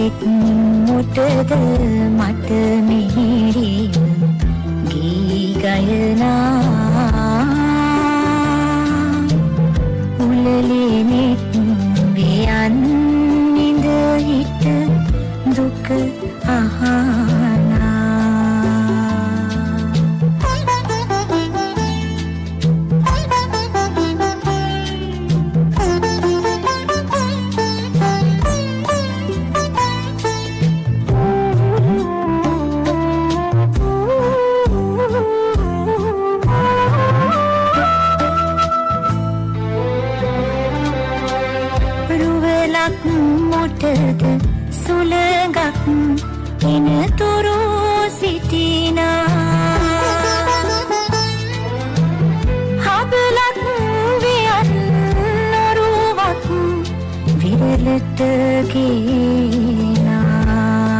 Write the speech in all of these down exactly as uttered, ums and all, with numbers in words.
කුලෙක් මොටද මට මිහිරි ගී ගයනා උලලෙනෙත් වියන් නිඳ හිට දුක අහනා මොටද සුළඟක් එනතුරු සිටිනා හබලක් වියන් නොරුවක් විරලට ගේනා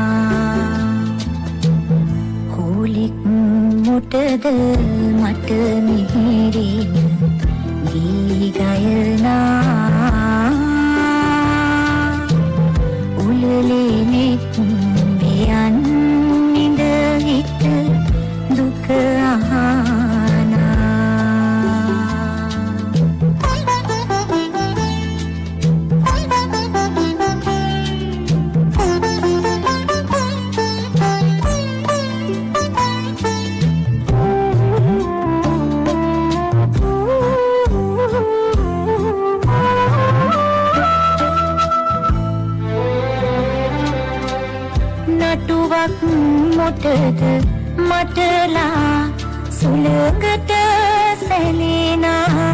කුලෙක් මොටද මට මිහිරි ගී ගයනා උලලෙනෙත් වියන් නිඳ හිට දුක අහනා නටුවක් මොටද මටලා සුළඟට සැලෙනා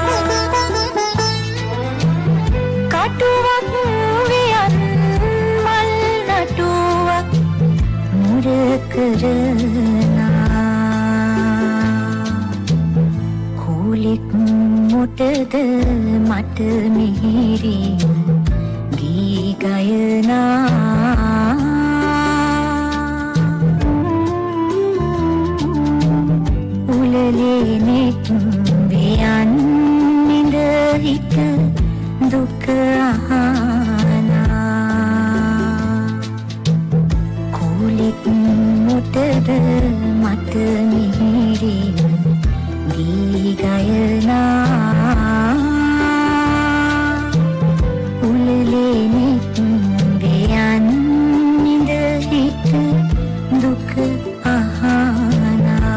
කටුවක් වියන් මල් නටුවක් මුර කරනා කුලෙක් මොටද මට මිහිරි ගී ගයනා උලලෙනෙත් වියන් නිඳ හිට දුක අහනා කුලෙක් මොටද මට මිහිරි ගී ගයනා උලලෙනෙත් වියන් නිඳ හිට දුක අහනා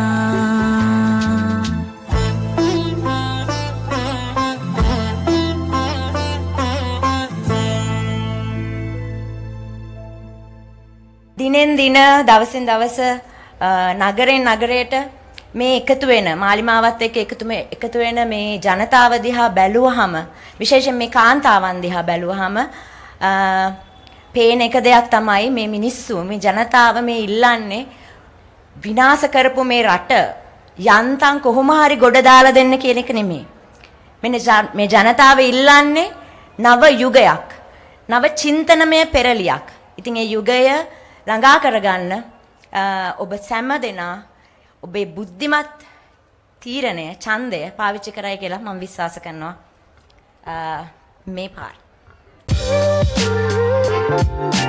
දිනෙන් දින දවසින් දවස නගරෙන් නගරයට මේ එකතු වෙන මාලිමාවත් එක්ක එකතු එකතු වෙන මේ ජනතාව දිහා බැලුවහම විශේෂයෙන් මේ කාන්තාවන් දිහා බැලුවහම පේන එක දෙයක් තමයි මේ මිනිස්සු මේ ජනතාව මේ ඉල්ලන්නේ විනාශ කරපු මේ රට යන්තම් කොහොම හරි ගොඩ දාලා දෙන්න කියන එක නෙමෙයි. මෙන්න මේ ජනතාව ඉල්ලන්නේ නව යුගයක්, නව චින්තනමය පෙරලියක්. ඉතින් ඒ යුගය ළඟා කරගන්න ඔබ සෑම දෙනා ඔබේ බුද්ධිමත් තීරණය ඡන්දය පාවිච්චි කරයි කියලා මම විශ්වාස කරනවා මේ පාර.